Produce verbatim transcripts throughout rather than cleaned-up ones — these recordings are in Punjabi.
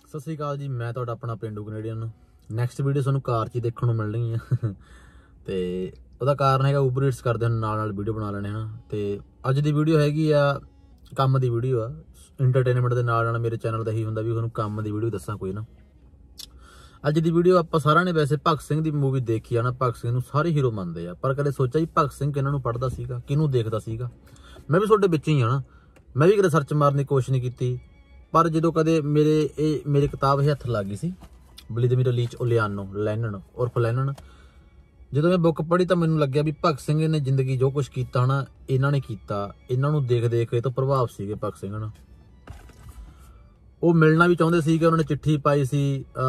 सत श्री अकाल जी, मैं तुहाडा अपना पेंडू कनेडियन। नैक्सट वीडियो तुहानूं कार च देखने को मिलनी है तो ਉਹਦਾ ਕਾਰਨ ਹੈਗਾ ਉਬਰ ਈਟਸ ਕਰਦੇ ਹਨ ਨਾਲ ਨਾਲ ਵੀਡੀਓ ਬਣਾ ਲੈਣੇ ਹਨ। ਤੇ ਅੱਜ ਦੀ ਵੀਡੀਓ ਹੈਗੀ ਆ ਕੰਮ ਦੀ ਵੀਡੀਓ ਆ, ਇੰਟਰਟੇਨਮੈਂਟ ਦੇ ਨਾਲ ਨਾਲ ਮੇਰੇ ਚੈਨਲ ਦਾ ਹੀ ਹੁੰਦਾ ਵੀ ਤੁਹਾਨੂੰ ਕੰਮ ਦੀ ਵੀਡੀਓ ਦੱਸਾਂ ਕੋਈ ਨਾ। ਅੱਜ ਦੀ ਵੀਡੀਓ ਆਪਾਂ ਸਾਰਿਆਂ ਨੇ ਵੈਸੇ ਭਗਤ ਸਿੰਘ ਦੀ ਮੂਵੀ ਦੇਖੀ ਆ ਨਾ, ਭਗਤ ਸਿੰਘ ਨੂੰ ਸਾਰੇ ਹੀਰੋ ਮੰਨਦੇ ਆ, ਪਰ ਕਦੇ ਸੋਚਿਆ ਜੀ ਭਗਤ ਸਿੰਘ ਕਿਹਨਾਂ ਨੂੰ ਪੜ੍ਹਦਾ ਸੀਗਾ, ਕਿਹਨੂੰ ਦੇਖਦਾ ਸੀਗਾ। ਮੈਂ ਵੀ ਤੁਹਾਡੇ ਵਿੱਚ ਹੀ ਆ ਨਾ, ਮੈਂ ਵੀ ਕਦੇ ਸਰਚ ਮਾਰਨ ਦੀ ਕੋਸ਼ਿਸ਼ ਨਹੀਂ ਕੀਤੀ, पर जो कदे मेरे ए, मेरी किताब हथ लग गई सी व्लादिमीर इलीच ओलियानो लैनन उर्फ लैनन। जो मैं बुक पढ़ी तो मैनूं लग्या भी भगत सिंह ने जिंदगी जो कुछ किया ना इन्हां ने कीता, इन्हां नूं देख देख के तो प्रभाव सीगे भगत सिंह ना। वो मिलना भी चाहते सी कि उन्होंने चिट्ठी पाई सी,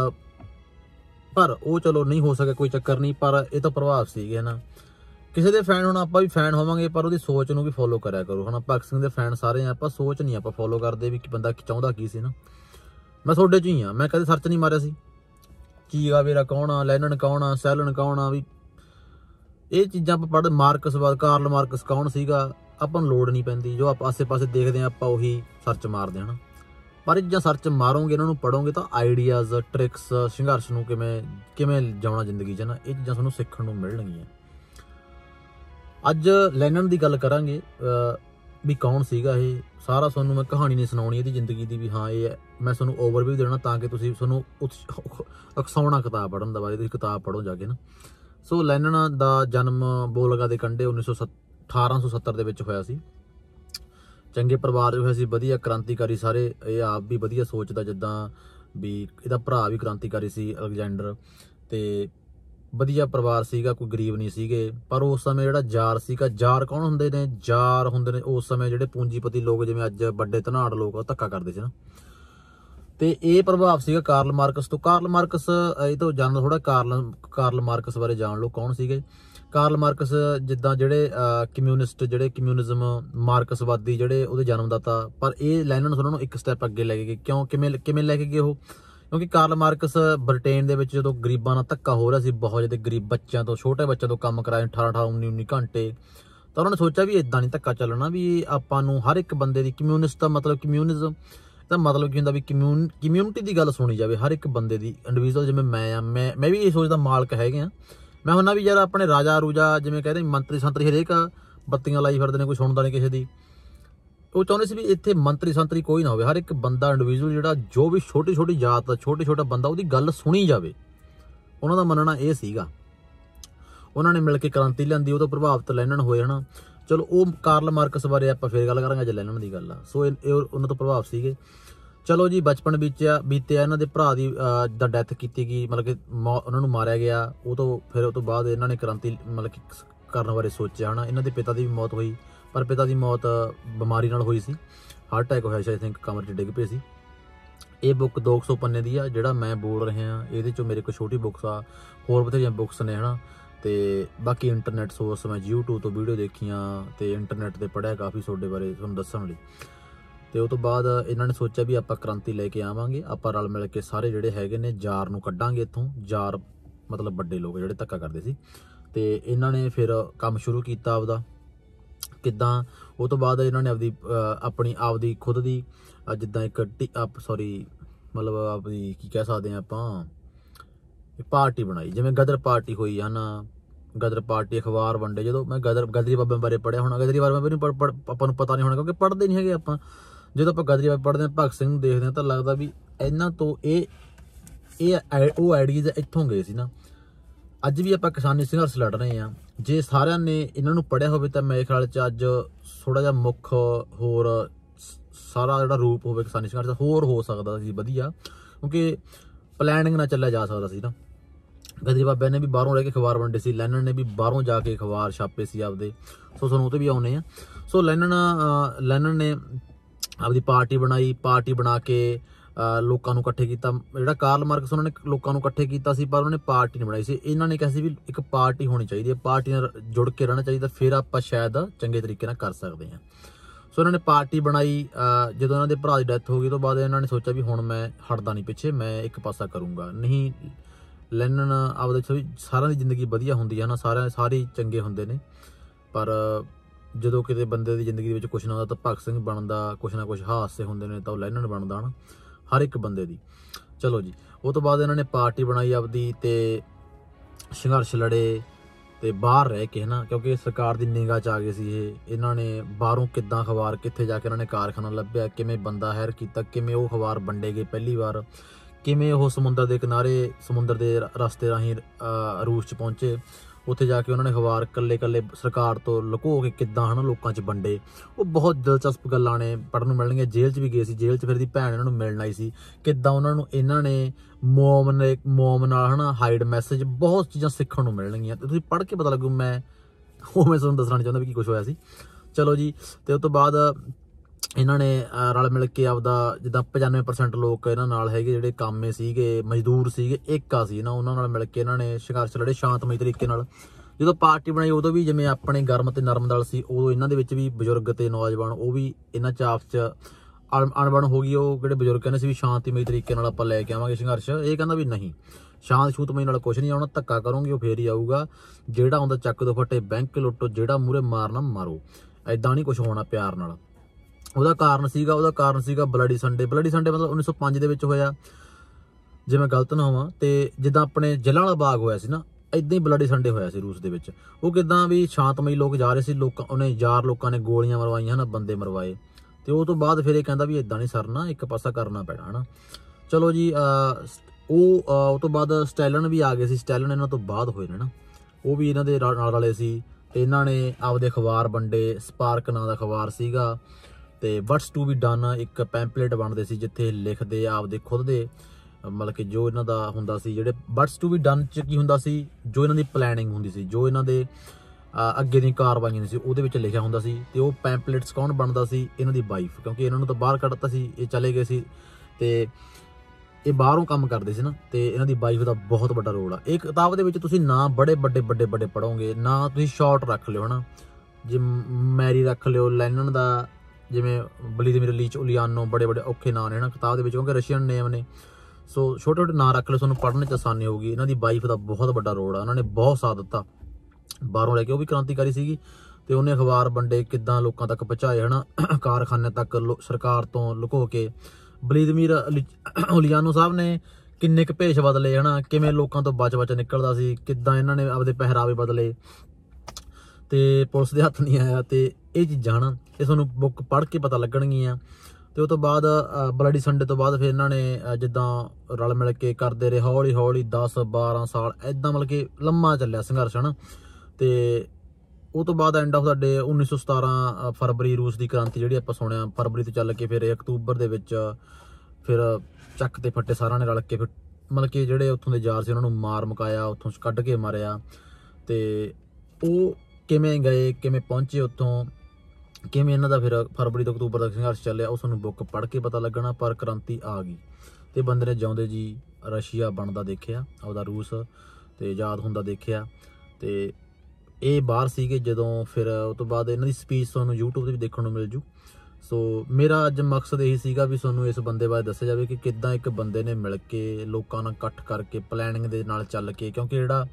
पर वो चलो नहीं हो सके, कोई चक्कर नहीं, पर यह तो प्रभाव सीगे ना। किसी के फैन होना, आप भी फैन होवांगे पर उसकी सोच नूं भी फॉलो करा करो है ना। भगत सिंह के फैन सारे हैं, आप सोच नहीं आप फॉलो करते भी बंदा चाहता की सी ना। मैं थोड़े च ही हाँ, मैं कदे सर्च नहीं मारिया सी चीगा वेरा कौन आ, लैनन कौन आ, सैलन कौन आ, भी ये चीज़ां आप पढ़ मार्कस बाद कार्ल मार्कस कौन सीगा आपां नूं लोड़ नहीं पैंदी। जो आप आसे पासे देखते हैं आप उही सर्च मारते हैं ना। पर चीज़ां सर्च मारोगे, इन्हों पढ़ोगे तो आइडियाज़ ट्रिक्स संघर्ष नूं किवें किवें जिउणा जिंदगी च ना, ये चीज़ां तुहानूं सिੱਖਣ ਨੂੰ मिलणगीਆਂ। ਅੱਜ लैनन की गल करांगे भी कौन सीगा ये सारा। तुहानूं मैं कहानी नहीं सुनाउणी इहदी जिंदगी की भी, हाँ ये मैं तुहानूं ओवरव्यू देना ताकि तुसीं तुहानूं उकसाउणा किताब पढ़न दा बारे, तुसीं किताब पढ़ो जाके ना। सो लैनन दा जन्म बोलगा दे कंढे उन्नीस सौ अठारह सौ सत्तर दे विच होया सी। चंगे परिवार होया सी, वधिया क्रांतिकारी सारे, ये आप भी वधिया सोचदा जिद्दां भी इहदा भरा भी क्रांतिकारी सी अलेगजेंडर, ते वधिया परिवार सीगा, कोई गरीब नहीं सीगे। पर उस समय जिहड़ा जार सीगा, जार कौन हुंदे ने, जार हुंदे ने उस समय जिहड़े पूंजीपति लोग जिवें अज बड़े धनाड़ लोग धक्का करदे सी ना। ते ये प्रभाव सीगा कार्ल मार्कस तो। कार्ल मार्कस ये तो जानदा थोड़ा, कार्ल कार्ल मार्कस बारे जान लो कौन सीगे। कार्ल मार्कस जिद्दां जिहड़े कम्यूनिस्ट जिहड़े कम्यूनिज्म मार्कसवादी जिहड़े उहदे जन्मदाता, पर ये लैनन उन्हां नूं एक स्टैप अगे लैके गए। क्यों किवें किवें लैके गए ओह, क्योंकि कार्ल मार्कस ब्रिटेन दे विच जदों गरीबां नाल धक्का हो रहा सी, बहुत ज़्यादा गरीब बच्चों तो छोटे बच्चों तो काम कराए अठारह अठारह उन्नी उन्नी घंटे, तो उन्होंने सोचा भी इदां नहीं धक्का चलना, भी आपां नूं हर एक बंदे दी कम्यूनिस्ट दा मतलब कम्यूनिज्म दा मतलब की हुंदा भी कम्यून कम्यूनिटी दी गल सुनी जाए, हर एक बंदे दी इंडिविजुअल। जिवें मैं आ मैं मैं भी ये सोचदा मालक हैगे आ, मैं हुन्ना भी यार अपने राजा रूजा जिवें कहदे मंत्री संतरी हरेक बत्तियां लाई फिरदे ने, कोई सुणदा नहीं किसी दी। वो चाहते सी भी इत्थे मंत्री संतरी कोई ना हो, हर एक बंदा इंडिविजुअल जिहड़ा जो भी छोटी छोटी जात छोटे छोटा बंदा उसकी गल सुनी जाए, उन्हों का मनना ये सीगा। उन्होंने मिल के क्रांति लियांदी, वो तो प्रभावित लैनन होए है ना। चलो वो कार्ल मार्कस बारे आप फिर गल करांगे, अज लैनन की गल आ। सो उन्होंने तो प्रभाव सीगे। चलो जी बचपन बीत्या बीत्या इन्हां दे भरा दी दा डैथ की गई, मतलब कि उन्होंने मारिया गया। वो तो फिर उस तो बाद इन्होंने क्रांति मतलब कि करने बारे सोचा है ना। इन्हां दे पिता की भी मौत हुई, पर पिता की मौत बीमारी नाल हुई सी, हार्ट अटैक होया सी, आई थिंक कमरे च डिग पे सी। ये बुक दो सौ पन्ने दी आ, जिहड़ा मैं बोल रहा हाँ ये मेरे को छोटी बुक्स आ, होर बथेरियां बुक्स ने है ना। तो बाकी इंटरनेट सोर्स मैं यूट्यूब तो वीडियो देखियां, तो इंटरनेट पर पढ़िया काफ़ी सोडे बारे तुहानूं दस्सण लई। तो उस तो बाद इन्होंने सोचा भी आप क्रांति लैके आवांगे, आप रल मिल के सारे जिहड़े हैगे ने जार नूं कड्डांगे इत्थों। जार मतलब बड़े लोग जिहड़े धक्का करदे सी, ते इन्होंने फिर काम शुरू किया आपदा किद्दां। उस तो बाद इन्होंने आपदी अपनी आपदी खुद दी जिद्दां एक टी आप सॉरी मतलब आपदी की कह सकते हैं आपां पार्टी बनाई, जिवें गदर पार्टी हुई है ना। गदर पार्टी अखबार वंडे, जो मैं गदर गदरी बाबे बारे पढ़िया होना, गदरी बाबे नहीं पढ़ आपां नूं पता नहीं होना क्योंकि पढ़ते नहीं है आपां। जो आप गदरी बाबे पढ़ते हैं, भगत सिंह नूं देखते हैं तो लगता भी इन्हां तो ये वो आइडियाज़ इत्थों गए सी ना। अज भी आप किसानी संघर्ष लड़ रहे हैं, जे सारिਆਂ ने इन्हों पढ़िया हो तो मेरे ख्याल च अज थोड़ा जिहा मुख होर सारा जिहड़ा रूप हो किसानी संघर्ष होर हो सकता सी वधिया, क्योंकि प्लैनिंग ना चलिया जा सकता सी ना। गदरी बाबे ने भी बाहरों रह के अखबार वंडे सी, लैनन ने भी बाहरों जाके अखबार छापे सी आपदे। सो तुहानूं उत्ते भी आउणे आ। सो लैनन लैनन ने आपदी पार्टी बनाई, पार्टी बना के लोगों को इकट्ठे किया। जिहड़ा कार्ल मार्कस उन्होंने लोगों को इकट्ठे किया सी, पर उन्होंने पार्टी नहीं बनाई सी। इन्होंने कहा भी एक पार्टी होनी चाहिए, पार्टी नाल जुड़ के रहना चाहिए, फिर आप शायद चंगे तरीके नाल कर सकते हैं। सो इन्होंने पार्टी बनाई। जो उन्होंने भरा की डैथ हो गई तो बाद इन्होंने सोचा भी हुण मैं हटदा नहीं पिछे, मैं एक पासा करूँगा नहीं। लैनन आपदे सारिਆਂ ਦੀ जिंदगी वधिया हुंदी है ना, सारे सारे चंगे हुंदे ने, पर जो किते बंदे की जिंदगी में कुछ ना होता तो भगत सिंह बनता, कुछ ना कुछ हादसे हुंदे ने तो लैनन बनता ना हर एक बंदे दी। ਚਲੋ ਜੀ, ਉਹ ਤੋਂ ਬਾਅਦ ਇਹਨਾਂ ਨੇ ਪਾਰਟੀ ਬਣਾਈ ਆਪਦੀ ਤੇ ਸੰਘਰਸ਼ ਲੜੇ ਤੇ ਬਾਹਰ ਰਹਿ ਕੇ, ਹੈ ਨਾ, ਕਿਉਂਕਿ ਸਰਕਾਰ ਦੀ ਨਿਗਾਹ 'ਚ ਆ ਗਏ ਸੀ ਇਹ। ਇਹਨਾਂ ਨੇ ਬਾਹਰੋਂ ਕਿੱਦਾਂ ਅਖਬਾਰ, ਕਿੱਥੇ ਜਾ ਕੇ ਇਹਨਾਂ ਨੇ ਕਾਰਖਾਨਾ ਲੱਭਿਆ, ਕਿਵੇਂ ਬੰਦਾ ਹਾਇਰ ਕੀਤਾ, ਕਿਵੇਂ ਉਹ ਅਖਬਾਰ ਵੰਡੇ ਗਏ ਪਹਿਲੀ ਵਾਰ, ਕਿਵੇਂ ਉਹ ਸਮੁੰਦਰ ਦੇ ਕਿਨਾਰੇ, ਸਮੁੰਦਰ ਦੇ ਰਸਤੇ ਰਾਹੀਂ ਰੂਸ 'ਚ ਪਹੁੰਚੇ, ਉੱਥੇ ਜਾ ਕੇ ਉਹਨਾਂ ਨੇ ਅਖਬਾਰ ਕੱਲੇ ਇਕੱਲੇ ਸਰਕਾਰ ਤੋਂ ਲੁਕੋ ਕੇ ਕਿੱਦਾਂ, ਹੈ ਨਾ, ਲੋਕਾਂ 'ਚ ਵੰਡੇ। ਉਹ ਬਹੁਤ ਦਿਲਚਸਪ ਗੱਲਾਂ ਨੇ, ਪੜ੍ਹਨ ਨੂੰ ਮਿਲਣਗੀਆਂ। ਜੇਲ੍ਹ 'ਚ ਵੀ ਗਏ ਸੀ, ਜੇਲ੍ਹ 'ਚ ਫਿਰ ਦੀ ਭੈਣ ਇਹਨਾਂ ਨੂੰ ਮਿਲਣ ਆਈ ਸੀ, ਕਿੱਦਾਂ ਉਹਨਾਂ ਨੂੰ ਇਹਨਾਂ ਨੇ ਮੋਮ ਨੇ ਮੋਮ ਨਾਲ, ਹੈ ਨਾ, ਹਾਈਡ ਮੈਸੇਜ, ਬਹੁਤ ਚੀਜ਼ਾਂ ਸਿੱਖਣ ਨੂੰ ਮਿਲਣਗੀਆਂ ਤੇ ਤੁਸੀਂ ਪੜ੍ਹ ਕੇ ਪਤਾ ਲੱਗੂ। ਮੈਂ ਉਹ ਮੈਂ ਤੁਹਾਨੂੰ ਦੱਸਣਾ ਨਹੀਂ ਚਾਹੁੰਦਾ ਵੀ ਕੀ ਕੁਛ ਹੋਇਆ ਸੀ। ਚਲੋ ਜੀ, ਤੇ ਉਸ ਤੋਂ ਬਾਅਦ ਇਹਨਾਂ ਨੇ ਰਲ ਮਿਲ ਕੇ ਆਪਦਾ, ਜਿੱਦਾਂ ਪਚਾਨਵੇਂ ਪਰਸੈਂਟ ਲੋਕ ਇਹਨਾਂ ਨਾਲ ਹੈਗੇ ਜਿਹੜੇ ਕਾਮੇ ਸੀਗੇ, ਮਜ਼ਦੂਰ ਸੀਗੇ, ਏਕਾ ਸੀ ਨਾ, ਉਹਨਾਂ ਨਾਲ ਮਿਲ ਕੇ ਇਹਨਾਂ ਨੇ ਸੰਘਰਸ਼ ਲੜੇ ਸ਼ਾਂਤਮਈ ਤਰੀਕੇ ਨਾਲ। ਜਦੋਂ ਪਾਰਟੀ ਬਣਾਈ ਉਦੋਂ ਵੀ ਜਿਵੇਂ ਆਪਣੇ ਗਰਮ ਤੇ ਨਰਮ ਦਲ ਸੀ, ਉਦੋਂ ਇਹਨਾਂ ਦੇ ਵਿੱਚ ਵੀ ਬਜ਼ੁਰਗ ਤੇ ਨੌਜਵਾਨ, ਉਹ ਵੀ ਇਹਨਾਂ 'ਚ ਆਪਸ 'ਚ ਅਣਬਣ ਹੋ ਗਈ। ਉਹ ਜਿਹੜੇ ਬਜ਼ੁਰਗ ਕਹਿੰਦੇ ਸੀ ਵੀ ਸ਼ਾਂਤੀਮਈ ਤਰੀਕੇ ਨਾਲ ਆਪਾਂ ਲੈ ਕੇ ਆਵਾਂਗੇ ਸੰਘਰਸ਼, ਇਹ ਕਹਿੰਦਾ ਵੀ ਨਹੀਂ, ਸ਼ਾਂਤ ਸ਼ੂਤਮਈ ਨਾਲ ਕੁਛ ਨਹੀਂ ਆਉਣਾ, ਧੱਕਾ ਕਰੋਗੇ ਉਹ ਫੇਰ ਹੀ ਆਊਗਾ, ਜਿਹੜਾ ਆਉਂਦਾ ਚੱਕ ਦੋ ਫੱਟੇ, ਬੈਂਕ ਲੁੱਟੋ, ਜਿਹੜਾ ਮੂਹਰੇ ਮਾਰਨਾ ਮਾਰੋ, ਐਦਾਂ ਨਹੀਂ ਕੁਛ ਹੋਣਾ ਪਿਆਰ ਨਾਲ। ਉਹਦਾ ਕਾਰਨ ਸੀਗਾ ਉਹਦਾ ਕਾਰਨ ਸੀਗਾ ਬਲੱਡੀ ਸੰਡੇ। ਬਲੱਡੀ ਸੰਡੇ ਮਤਲਬ ਉੱਨੀ ਸੌ ਪੰਜ ਦੇ ਵਿੱਚ ਹੋਇਆ, ਜੇ ਮੈਂ ਗਲਤ ਨਾ ਹੋਵਾਂ, ਤੇ ਜਿੱਦਾਂ ਆਪਣੇ ਜਲਿਆਂਵਾਲਾ ਬਾਗ ਹੋਇਆ ਸੀ ਨਾ, ਇਦਾਂ ਹੀ ਬਲੱਡੀ ਸੰਡੇ ਹੋਇਆ ਸੀ ਰੂਸ ਦੇ ਵਿੱਚ। ਉਹ ਕਿੱਦਾਂ ਵੀ ਸ਼ਾਂਤਮਈ ਲੋਕ ਜਾ ਰਹੇ ਸੀ, ਲੋਕਾਂ ਉਹਨੇ ਯਾਰ ਲੋਕਾਂ ਨੇ ਗੋਲੀਆਂ ਮਰਵਾਈਆਂ, ਨਾ ਬੰਦੇ ਮਰਵਾਏ, ਤੇ ਉਹ ਤੋਂ ਬਾਅਦ ਫਿਰ ਇਹ ਕਹਿੰਦਾ ਵੀ ਇਦਾਂ ਨਹੀਂ ਸਰਨਾ, ਇੱਕ ਪਾਸਾ ਕਰਨਾ ਪੈਣਾ, ਹੈ ਨਾ। ਚਲੋ ਜੀ, ਉਹ ਉਹ ਤੋਂ ਬਾਅਦ ਸਟੈਲਨ ਵੀ ਆ ਗਏ ਸੀ। ਸਟੈਲਨ ਇਹਨਾਂ ਤੋਂ ਬਾਅਦ ਹੋਏ ਨੇ ਨਾ, ਉਹ ਵੀ ਇਹਨਾਂ ਦੇ ਨਾਲ ਵਾਲੇ ਸੀ, ਤੇ ਇਹਨਾਂ ਨੇ ਆਪਦੇ ਅਖਬਾਰ ਵੰਡੇ। ਸਪਾਰਕ ਨਾਂ ਦਾ ਅਖਬਾਰ ਸੀਗਾ, ਤੇ ਵਟਸ ਟੂ ਬੀ ਡਨ ਇੱਕ ਪੈਂਪਲੇਟ ਬਣਦੇ ਸੀ, ਜਿੱਥੇ ਲਿਖਦੇ ਆਪਦੇ ਖੁਦ ਦੇ, ਮਤਲਬ ਕਿ ਜੋ ਇਹਨਾਂ ਦਾ ਹੁੰਦਾ ਸੀ, ਜਿਹੜੇ ਵਟਸ ਟੂ ਬੀ ਡਨ 'ਚ ਕੀ ਹੁੰਦਾ ਸੀ, ਜੋ ਇਹਨਾਂ ਦੀ ਪਲੈਨਿੰਗ ਹੁੰਦੀ ਸੀ, ਜੋ ਇਹਨਾਂ ਦੇ ਅੱਗੇ ਦੀਆਂ ਕਾਰਵਾਈਆਂ ਸੀ, ਉਹਦੇ ਵਿੱਚ ਲਿਖਿਆ ਹੁੰਦਾ ਸੀ। ਤੇ ਉਹ ਪੈਂਪਲੇਟਸ ਕੌਣ ਬਣਦਾ ਸੀ? ਇਹਨਾਂ ਦੀ ਵਾਈਫ, ਕਿਉਂਕਿ ਇਹਨਾਂ ਨੂੰ ਤਾਂ ਬਾਹਰ ਕੱਢਤਾ ਸੀ, ਇਹ ਚਲੇ ਗਏ ਸੀ, ਤੇ ਇਹ ਬਾਹਰੋਂ ਕੰਮ ਕਰਦੇ ਸੀ ਨਾ, ਤੇ ਇਹਨਾਂ ਦੀ ਵਾਈਫ ਦਾ ਬਹੁਤ ਵੱਡਾ ਰੋਲ ਆ। ਇਹ ਕਿਤਾਬ ਦੇ ਵਿੱਚ ਤੁਸੀਂ ਨਾ ਬੜੇ ਵੱਡੇ ਵੱਡੇ ਵੱਡੇ ਪੜ੍ਹੋਗੇ, ਨਾ ਤੁਸੀਂ ਸ਼ਾਰਟ ਰੱਖ ਲਿਓ, ਹੈ ਨਾ, ਜੇ ਮੈਰੀ ਰੱਖ ਲਿਓ, ਲੈਨਨ ਦਾ, ਜਿਵੇਂ ਵਲਾਦੀਮੀਰ ਇਲੀਚ ਉਲੀਆਨੋ, ਬੜੇ ਬੜੇ ਔਖੇ ਨਾਂ ਨੇ ਨਾ ਕਿਤਾਬ ਦੇ ਵਿੱਚ, ਕਿਉਂਕਿ ਰਸ਼ੀਅਨ ਨੇਮ ਨੇ, ਸੋ ਛੋਟੇ ਛੋਟੇ ਨਾਂ ਰੱਖ ਲਿਓ, ਤੁਹਾਨੂੰ ਪੜ੍ਹਨ 'ਚ ਆਸਾਨੀ ਹੋਊਗੀ। ਇਹਨਾਂ ਦੀ ਵਾਈਫ ਦਾ ਬਹੁਤ ਵੱਡਾ ਰੋਲ ਆ, ਉਹਨਾਂ ਨੇ ਬਹੁਤ ਸਾਥ ਦਿੱਤਾ ਬਾਹਰੋਂ ਲੈ ਕੇ। ਉਹ ਵੀ ਕ੍ਰਾਂਤੀਕਾਰੀ ਸੀਗੀ, ਤੇ ਉਹਨੇ ਅਖਬਾਰ ਵੰਡੇ, ਕਿੱਦਾਂ ਲੋਕਾਂ ਤੱਕ ਪਹੁੰਚਾਏ, ਹੈ ਨਾ, ਕਾਰਖਾਨੇ ਤੱਕ ਸਰਕਾਰ ਤੋਂ ਲੁਕੋ ਕੇ। ਵਲਾਦੀਮੀਰ ਉਲੀਆਨੋ ਸਾਹਿਬ ਨੇ ਕਿੰਨੇ ਕੁ ਭੇਸ਼ ਬਦਲੇ, ਹੈ ਨਾ, ਕਿਵੇਂ ਲੋਕਾਂ ਤੋਂ ਬਚ ਬਚ ਨਿਕਲਦਾ ਸੀ, ਕਿੱਦਾਂ ਇਹਨਾਂ ਨੇ ਆਪਦੇ ਪਹਿਰਾਵੇ ਬਦਲੇ, ਤੇ ਪੁਲਿਸ ਦੇ ਹੱਥ ਨਹੀਂ ਆਇਆ, ਤੇ ਇਹ ਚੀਜ਼ਾਂ ਨਾ, ਇਹ ਤੁਹਾਨੂੰ ਬੁੱਕ ਪੜ੍ਹ ਕੇ ਪਤਾ ਲੱਗਣਗੀਆਂ। ਤੇ ਉਹ ਤੋਂ ਬਾਅਦ ਬਲੱਡੀ ਸੰਡੇ ਤੋਂ ਬਾਅਦ ਫਿਰ ਇਹਨਾਂ ਨੇ ਜਿੱਦਾਂ ਰਲ ਮਿਲ ਕੇ ਕਰਦੇ ਰਹੇ, ਹੌਲੀ ਹੌਲੀ ਦਸ ਬਾਰਾਂ ਸਾਲ ਇੱਦਾਂ, ਮਤਲਬ ਕਿ ਲੰਮਾ ਚੱਲਿਆ ਸੰਘਰਸ਼, ਹੈ ਨਾ। ਤੇ ਉਹ ਤੋਂ ਬਾਅਦ ਐਂਡ ਆਫ ਦਾ ਡੇ ਉੱਨੀ ਸੌ ਸਤਾਰਾਂ ਫਰਵਰੀ ਰੂਸ ਦੀ ਕ੍ਰਾਂਤੀ ਜਿਹੜੀ ਆਪਾਂ ਸੁਣਿਆ, ਫਰਵਰੀ ਤੋਂ ਚੱਲ ਕੇ ਫਿਰ ਅਕਤੂਬਰ ਦੇ ਵਿੱਚ ਫਿਰ ਚੱਕ ਤੇ ਫੱਟੇ ਸਾਰਿਆਂ ਨੇ ਰਲ ਕੇ, ਫਿਰ ਮਤਲਬ ਕਿ ਜਿਹੜੇ ਉੱਥੋਂ ਦੇ ਯਾਰ ਸੀ ਉਹਨਾਂ ਨੂੰ ਮਾਰ ਮੁਕਾਇਆ, ਉੱਥੋਂ ਕੱਢ ਕੇ ਮਾਰਿਆ। ਤੇ ਉਹ ਕਿਵੇਂ ਗਏ, ਕਿਵੇਂ ਪਹੁੰਚੇ ਉੱਥੋਂ, ਕਿਵੇਂ ਇਹਨਾਂ ਦਾ ਫਿਰ ਫਰਵਰੀ ਤੋਂ ਅਕਤੂਬਰ ਤੱਕ ਸੰਘਰਸ਼ ਚੱਲਿਆ, ਉਹ ਤੁਹਾਨੂੰ ਬੁੱਕ ਪੜ੍ਹ ਕੇ ਪਤਾ ਲੱਗਣਾ। ਪਰ ਕ੍ਰਾਂਤੀ ਆ ਗਈ, ਤੇ ਬੰਦੇ ਨੇ ਜਿਉਂਦੇ ਜੀ ਰਸ਼ੀਆ ਬਣਦਾ ਦੇਖਿਆ, ਆਪਦਾ ਰੂਸ, ਤੇ ਆਜ਼ਾਦ ਹੁੰਦਾ ਦੇਖਿਆ। ਤੇ ਇਹ ਬਾਹਰ ਸੀਗੇ ਜਦੋਂ, ਫਿਰ ਉਹ ਤੋਂ ਬਾਅਦ ਇਹਨਾਂ ਦੀ ਸਪੀਚ ਤੁਹਾਨੂੰ ਯੂਟਿਊਬ 'ਤੇ ਵੀ ਦੇਖਣ ਨੂੰ ਮਿਲ ਜੂ। ਸੋ ਮੇਰਾ ਅੱਜ ਮਕਸਦ ਇਹੀ ਸੀਗਾ ਵੀ ਤੁਹਾਨੂੰ ਇਸ ਬੰਦੇ ਬਾਰੇ ਦੱਸਿਆ ਜਾਵੇ ਕਿ ਕਿੱਦਾਂ ਇੱਕ ਬੰਦੇ ਨੇ ਮਿਲ ਕੇ, ਲੋਕਾਂ ਨਾਲ ਇਕੱਠ ਕਰਕੇ, ਪਲੈਨਿੰਗ ਦੇ ਨਾਲ ਚੱਲ ਕੇ, ਕਿਉਂਕਿ ਜਿਹੜਾ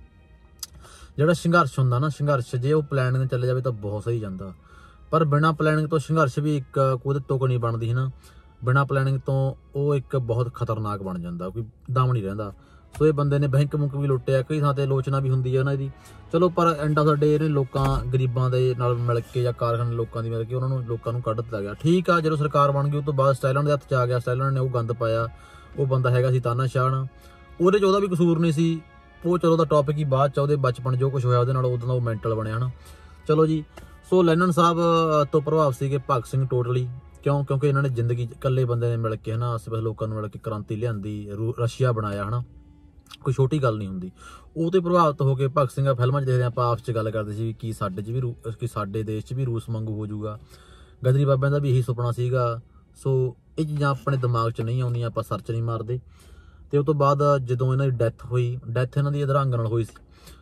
ਜਿਹੜਾ ਸੰਘਰਸ਼ ਹੁੰਦਾ ਨਾ, ਸੰਘਰਸ਼ ਜੇ ਉਹ ਪਲੈਨਿੰਗ ਨਾਲ ਚੱਲ ਜਾਵੇ ਤਾਂ ਬਹੁਤ ਸਹੀ ਜਾਂਦਾ, ਪਰ ਬਿਨਾਂ ਪਲੈਨਿੰਗ ਤੋਂ ਸੰਘਰਸ਼ ਵੀ ਇੱਕ ਉਹਦੇ ਤੁਕ ਨਹੀਂ ਬਣਦੀ, ਹੈ ਨਾ। ਬਿਨਾਂ ਪਲੈਨਿੰਗ ਤੋਂ ਉਹ ਇੱਕ ਬਹੁਤ ਖਤਰਨਾਕ ਬਣ ਜਾਂਦਾ, ਕੋਈ ਦਮ ਨਹੀਂ ਰਹਿੰਦਾ। ਸੋ ਇਹ ਬੰਦੇ ਨੇ ਬੈਂਕ ਮੁੰਕ ਵੀ ਲੁੱਟਿਆ, ਕਈ ਥਾਂ ਤੇ ਆਲੋਚਨਾ ਵੀ ਹੁੰਦੀ ਹੈ ਉਹਨਾਂ ਦੀ। ਚਲੋ, ਪਰ ਐਂਡ ਆਫ ਦਾ ਡੇ ਇਹਨੇ ਲੋਕਾਂ ਗਰੀਬਾਂ ਦੇ ਨਾਲ ਮਿਲ ਕੇ, ਜਾਂ ਕਾਰਖਾਨੇ ਲੋਕਾਂ ਦੀ ਮਿਲ ਕੇ, ਉਹਨਾਂ ਨੂੰ ਲੋਕਾਂ ਨੂੰ ਕੱਢ ਦਿੱਤਾ ਗਿਆ। ਠੀਕ ਆ, ਜਦੋਂ ਸਰਕਾਰ ਬਣ ਗਈ ਉਸ ਤੋਂ ਬਾਅਦ ਸਟੈਲਨ ਦੇ ਹੱਥ 'ਚ ਆ ਗਿਆ, ਸਟੈਲਨ ਨੇ ਉਹ ਗੰਦ ਪਾਇਆ। ਉਹ ਬੰਦਾ ਹੈਗਾ ਸੀ ਤਾਨਾਸ਼ਾਹ, ਉਹਦੇ 'ਚ ਉਹਦਾ ਵੀ ਕਸੂਰ ਨਹੀਂ ਸੀ। ਉਹ ਚਲੋ ਉਹਦਾ ਟੌਪਿਕ ਹੀ ਬਾਅਦ 'ਚ, ਉਹਦੇ ਬਚਪਨ ਜੋ ਕੁਛ ਹੋਇਆ ਉਹਦੇ ਨਾਲ, ਉਦੋਂ ਦਾ ਉਹ ਮੈਂਟਲ ਬਣਿਆ, ਹੈ ਨਾ। ਚਲੋ ਜੀ, ਸੋ ਲੈਨਨ ਸਾਹਿਬ ਤੋਂ ਪ੍ਰਭਾਵ ਸੀਗੇ ਭਗਤ ਸਿੰਘ ਟੋਟਲੀ, ਕਿਉਂ? ਕਿਉਂਕਿ ਇਹਨਾਂ ਨੇ ਜ਼ਿੰਦਗੀ 'ਚ ਇਕੱਲੇ ਬੰਦੇ ਨੇ ਮਿਲ ਕੇ, ਹੈ ਨਾ, ਆਸੇ ਪਾਸੇ ਲੋਕਾਂ ਨੂੰ ਮਿਲ ਕੇ ਕ੍ਰਾਂਤੀ ਲਿਆਂਦੀ, ਰਸ਼ੀਆ ਬਣਾਇਆ, ਹੈ ਨਾ, ਕੋਈ ਛੋਟੀ ਗੱਲ ਨਹੀਂ ਹੁੰਦੀ। ਉਹ ਤੇ ਪ੍ਰਭਾਵਿਤ ਹੋ ਕੇ ਭਗਤ ਸਿੰਘ ਫਿਲਮਾਂ 'ਚ ਦੇਖਦੇ ਆਪਾਂ, ਆਪਸ 'ਚ ਗੱਲ ਕਰਦੇ ਸੀ ਵੀ ਕੀ ਸਾਡੇ 'ਚ ਵੀ ਰੂ ਕਿ ਸਾਡੇ ਦੇਸ਼ 'ਚ ਵੀ ਰੂਸ ਵਾਂਗੂ ਹੋ ਜਾਊਗਾ। ਗਦਰੀ ਬਾਬਿਆਂ ਦਾ ਵੀ ਇਹੀ ਸੁਪਨਾ ਸੀਗਾ। ਸੋ ਇਹ ਚੀਜ਼ਾਂ ਆਪਣੇ ਦਿਮਾਗ 'ਚ ਨਹੀਂ ਆਉਂਦੀਆਂ, ਆਪਾਂ ਸਰਚ ਨਹੀਂ ਮਾਰਦੇ। ਤੇ ਉਹ ਤੋਂ ਬਾਅਦ ਜਦੋਂ ਇਹਨਾਂ ਦੀ ਡੈਥ ਹੋਈ, ਡੈਥ ਇਹਨਾਂ ਦੀ ਅਧਰੰਗ ਨਾਲ ਹੋਈ ਸੀ,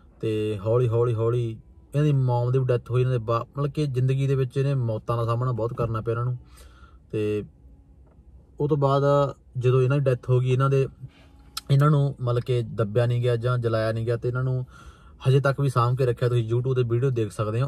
ਤੇ ਹੌਲੀ ਹੌਲੀ ਹੌਲੀ ਇਹਨਾਂ ਦੀ ਮੌਮ ਦੀ ਵੀ ਡੈਥ ਹੋਈ। ਇਹਨਾਂ ਦੇ ਬਾ ਮਤਲਬ ਕਿ ਜ਼ਿੰਦਗੀ ਦੇ ਵਿੱਚ ਇਹਨੇ ਮੌਤਾਂ ਦਾ ਸਾਹਮਣਾ ਬਹੁਤ ਕਰਨਾ ਪਿਆ ਇਹਨਾਂ ਨੂੰ। ਤੇ ਉਹ ਤੋਂ ਬਾਅਦ ਜਦੋਂ ਇਹਨਾਂ ਦੀ ਡੈਥ ਹੋ ਗਈ, ਇਹਨਾਂ ਦੇ ਇਹਨਾਂ ਨੂੰ ਮਤਲਬ ਕਿ ਦੱਬਿਆ ਨਹੀਂ ਗਿਆ ਜਾਂ ਜਲਾਇਆ ਨਹੀਂ ਗਿਆ, ਤੇ ਇਹਨਾਂ ਨੂੰ ਹਜੇ ਤੱਕ ਵੀ ਸਾਂਭ ਕੇ ਰੱਖਿਆ। ਤੁਸੀਂ ਯੂਟਿਊਬ ਤੇ ਵੀਡੀਓ ਦੇਖ ਸਕਦੇ ਹੋ,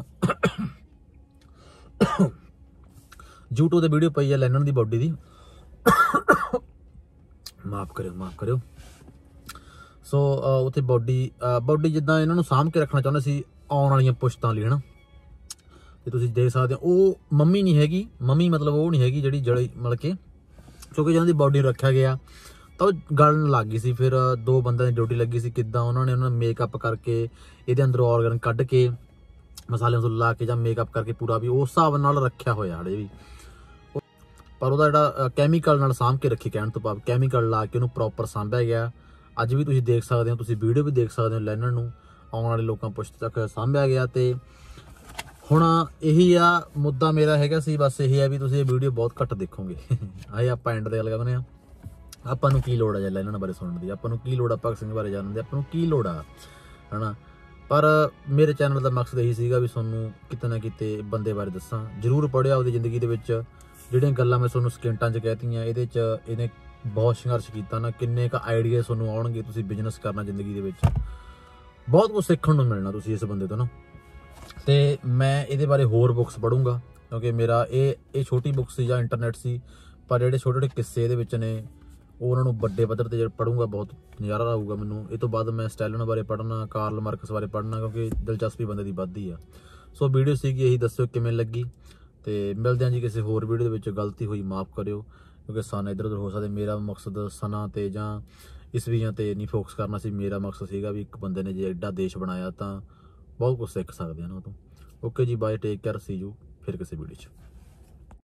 ਯੂਟਿਊਬ ਤੇ ਵੀਡੀਓ ਪਈ ਹੈ ਲੈਨਨ ਦੀ ਬੋਡੀ ਦੀ, ਮਾਫ ਕਰਿਓ ਮਾਫ ਕਰਿਓ ਸੋ ਉੱਥੇ ਬੋਡੀ ਬੋਡੀ ਜਿੱਦਾਂ ਇਹਨਾਂ ਨੂੰ ਸਾਂਭ ਕੇ ਰੱਖਣਾ ਚਾਹੁੰਦੇ ਸੀ ਆਉਣ ਵਾਲੀਆਂ ਪੁਸ਼ਤਾਂ ਲਈ ਹਨਾ। ਤੇ ਤੁਸੀਂ ਦੇਖ ਸਕਦੇ ਹੋ ਉਹ ਮੰਮੀ ਨਹੀਂ ਹੈਗੀ, ਮੰਮੀ ਮਤਲਬ ਉਹ ਨਹੀਂ ਹੈਗੀ ਜਿਹੜੀ ਜੜੀ ਮਤਲਬ ਕਿ ਕਿਉਂਕਿ ਜਿਹਨਾਂ ਦੀ ਬੋਡੀ ਨੂੰ ਰੱਖਿਆ ਗਿਆ ਤਾਂ ਉਹ ਗਲਣ ਲੱਗ ਗਈ ਸੀ। ਫਿਰ ਦੋ ਬੰਦਿਆਂ ਦੀ ਡਿਊਟੀ ਲੱਗੀ ਸੀ, ਕਿੱਦਾਂ ਉਹਨਾਂ ਨੇ ਉਹਨਾਂ ਨੂੰ ਮੇਕਅਪ ਕਰਕੇ ਇਹਦੇ ਅੰਦਰੋਂ ਆਰਗਨ ਕੱਢ ਕੇ ਮਸਾਲੇ ਮਸੂਲੇ ਲਾ ਕੇ ਜਾਂ ਮੇਕਅਪ ਕਰਕੇ ਪੂਰਾ ਵੀ ਉਸ ਹਿਸਾਬ ਨਾਲ ਰੱਖਿਆ ਹੋਇਆ ਹਲੇ ਵੀ, ਪਰ ਉਹਦਾ ਜਿਹੜਾ ਕੈਮੀਕਲ ਨਾਲ ਸਾਂਭ ਕੇ ਰੱਖੀ, ਕਹਿਣ ਤੋਂ ਭਾਵ ਕੈਮੀਕਲ ਲਾ ਕੇ ਉਹਨੂੰ ਪ੍ਰੋਪਰ ਸਾਂਭਿਆ ਗਿਆ। ਅੱਜ ਵੀ ਤੁਸੀਂ ਦੇਖ ਸਕਦੇ ਹੋ, ਤੁਸੀਂ ਵੀਡੀਓ ਵੀ ਦੇਖ ਸਕਦੇ ਹੋ, ਲੈਨਨ ਨੂੰ ਆਉਣ ਵਾਲੇ ਲੋਕਾਂ ਪੁਸ਼ਤ ਤੱਕ ਸਾਂਭਿਆ ਗਿਆ। ਤੇ ਹੁਣ ਇਹੀ ਆ ਮੁੱਦਾ ਮੇਰਾ ਹੈਗਾ ਸੀ, ਬਸ ਇਹ ਆ ਵੀ ਤੁਸੀਂ ਇਹ ਵੀਡੀਓ ਬਹੁਤ ਘੱਟ ਦੇਖੋਗੇ। ਆਏ ਆਪਾਂ ਐਂਡ ਤੇ ਗੱਲ ਕਰਦੇ ਆ, ਆਪਾਂ ਨੂੰ ਕੀ ਲੋੜ ਆ ਜਾਂ ਲੈਨਨ ਬਾਰੇ ਸੁਣਨ ਦੀ, ਆਪਾਂ ਨੂੰ ਕੀ ਲੋੜ ਆ ਭਗਤ ਸਿੰਘ ਬਾਰੇ ਜਾਣਨ ਦੀ, ਆਪਾਂ ਨੂੰ ਕੀ ਲੋੜ ਆ ਹਨਾ। ਪਰ ਮੇਰੇ ਚੈਨਲ ਦਾ ਮਕਸਦ ਇਹੀ ਸੀਗਾ ਵੀ ਤੁਹਾਨੂੰ ਕਿਤੇ ਨਾ ਕਿਤੇ ਬੰਦੇ ਬਾਰੇ ਦੱਸਾਂ। ਜ਼ਰੂਰ ਪੜ੍ਹਿਆ ਉਹਦੀ ਜ਼ਿੰਦਗੀ ਦੇ ਵਿੱਚ, ਜਿਹੜੀਆਂ ਗੱਲਾਂ ਮੈਂ ਤੁਹਾਨੂੰ ਸਕਿੰਟਾਂ 'ਚ ਕਹਿਤੀਆਂ, ਇਹਦੇ 'ਚ ਇਹਨੇ ਬਹੁਤ ਸੰਘਰਸ਼ ਕੀਤਾ ਨਾ, ਕਿੰਨੇ ਕੁ ਆਈਡੀਆ ਤੁਹਾਨੂੰ ਆਉਣਗੇ, ਤੁਸੀਂ ਬਿਜ਼ਨਸ ਕਰਨਾ ਜ਼ਿੰਦਗੀ ਦੇ ਵਿੱਚ, ਬਹੁਤ ਕੁਝ ਸਿੱਖਣ ਨੂੰ ਮਿਲਣਾ ਤੁਸੀਂ ਇਸ ਬੰਦੇ ਤੋਂ ਨਾ। ਤੇ ਮੈਂ ਇਹਦੇ ਬਾਰੇ ਹੋਰ ਬੁੱਕਸ ਪੜ੍ਹੂੰਗਾ ਕਿਉਂਕਿ ਮੇਰਾ ਇਹ ਇਹ ਛੋਟੀ ਬੁੱਕ ਸੀ ਜਾਂ ਇੰਟਰਨੈਟ ਸੀ, ਪਰ ਜਿਹੜੇ ਛੋਟੇ ਛੋਟੇ ਕਿੱਸੇ ਇਹਦੇ ਵਿੱਚ ਨੇ ਉਹ ਉਹਨਾਂ ਨੂੰ ਵੱਡੇ ਪੱਧਰ ਤੇ ਪੜ੍ਹੂੰਗਾ, ਬਹੁਤ ਨਜ਼ਾਰਾ ਆਊਗਾ ਮੈਨੂੰ। ਇਹ ਤੋਂ ਬਾਅਦ ਮੈਂ ਸਟੈਲਿਨ ਬਾਰੇ ਪੜ੍ਹਨਾ, ਕਾਰਲ ਮਾਰਕਸ ਬਾਰੇ ਪੜ੍ਹਨਾ, ਕਿਉਂਕਿ ਦਿਲਚਸਪੀ ਬੰਦੇ ਦੀ ਵੱਧਦੀ ਆ। ਸੋ ਵੀਡੀਓ ਸੀਗੀ ਇਹੀ, ਦੱਸਿਓ ਕਿਵੇਂ ਲੱਗੀ ਤੇ ਮਿਲਦੇ ਹਾਂ ਜੀ ਕਿਸੇ ਹੋਰ ਵੀਡੀਓ ਦੇ ਵਿੱਚ। ਗਲਤੀ ਹੋਈ ਮਾਫ ਕਰਿਓ ਕਿਉਂਕਿ ਸਨ ਇੱਧਰ ਉੱਧਰ ਹੋ ਸਕਦੇ। ਮੇਰਾ ਮਕਸਦ ਸਨਾਂ ਤੇ ਜਾਂ ਇਸਵੀਆਂ ਤੇ ਨਹੀਂ ਫੋਕਸ ਕਰਨਾ ਸੀ, ਮੇਰਾ ਮਕਸਦ ਸੀਗਾ ਵੀ ਇੱਕ ਬੰਦੇ ਨੇ ਜੇ ਐਡਾ ਦੇਸ਼ ਬਣਾਇਆ ਤਾਂ ਬਹੁਤ ਕੁਝ ਸਿੱਖ ਸਕਦੇ ਹਨ ਉਹ ਤੋਂ। ਓਕੇ ਜੀ, bye, take care, see you ਫਿਰ ਕਿਸੇ ਵੀਡੀਓ 'ਚ।